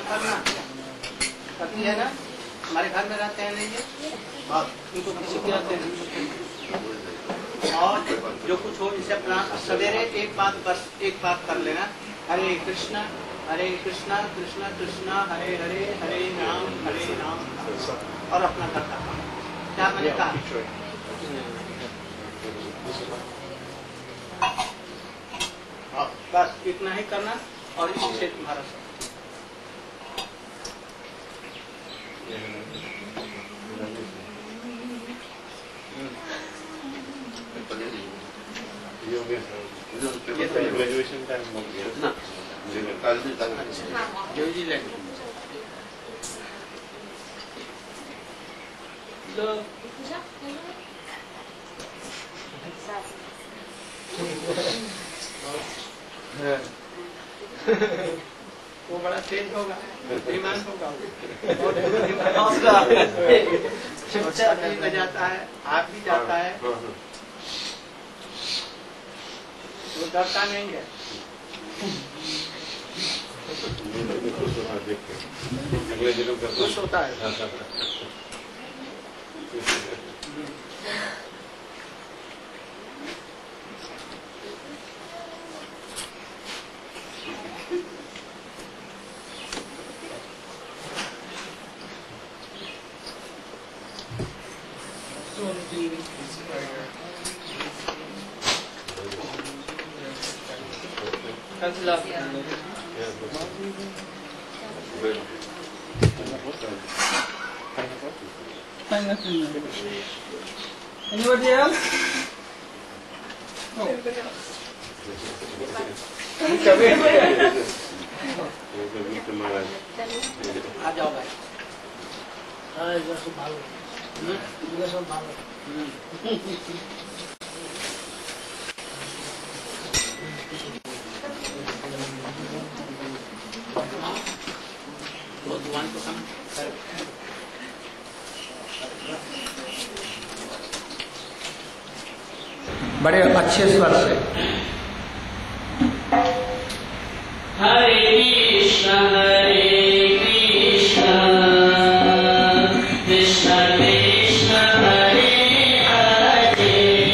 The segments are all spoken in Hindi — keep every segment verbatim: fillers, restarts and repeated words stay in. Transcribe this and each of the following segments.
करना। पति है ना, हमारे घर में रहते हैं नहीं ये, और इनको किसी के रहते हैं। और जो कुछ हो इसे अपना सवेरे एक बात बस एक बात कर लेना, हरे कृष्णा हरे कृष्णा कृष्णा कृष्णा हरे हरे हरे राम हरे राम, और अपना करता क्या मैंने कहा। बस इतना ही करना और इसी से तुम्हारा सब। ग्रेजुएशन टाइम हो गया ना, कल भी तक जो जी ले लो वो बड़ा तेज होगा, ईमान होगा, चुपचाप नहीं बजाता है, हाथ भी जाता है, वो डरता नहीं है। अगले दिनों का खुश होता है। Anybody else? No. आ जाओ भाई। हाँ इधर से भागो, इधर से भागो। भगवान को सम बड़े अच्छे स्वर से हरे कृष्ण हरे कृष्ण कृष्ण कृष्ण हरे हरे।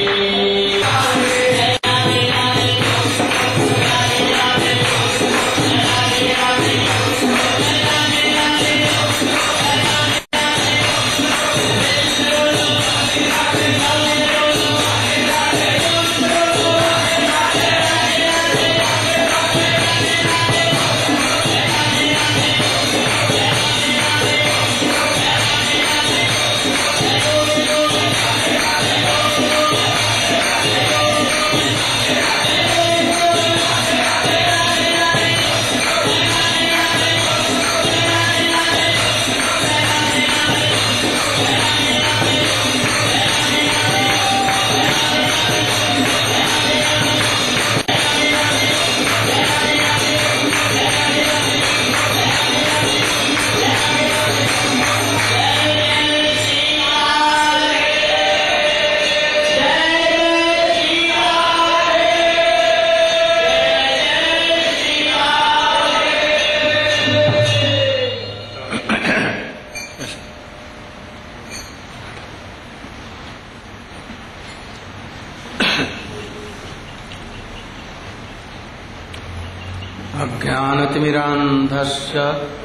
अज्ञानतिमिरान्धस्य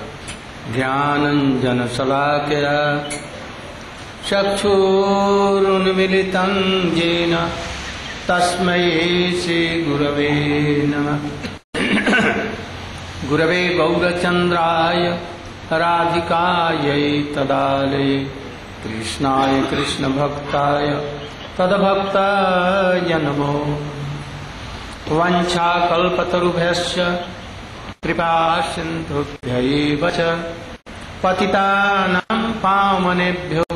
ज्ञानञ्जनशलाकया चक्षुरुन्मिलितं येन तस्मै श्रीगुरवे नमः। गुरवे गौरचन्द्राय राधिकायै तदालये कृष्णाय कृष्णभक्ताय तद्भक्ताय नमो। वंशाकल्पतरुभ्यश्च कृपा सिन्धुभ्यैव च पतितानां पावनेभ्यो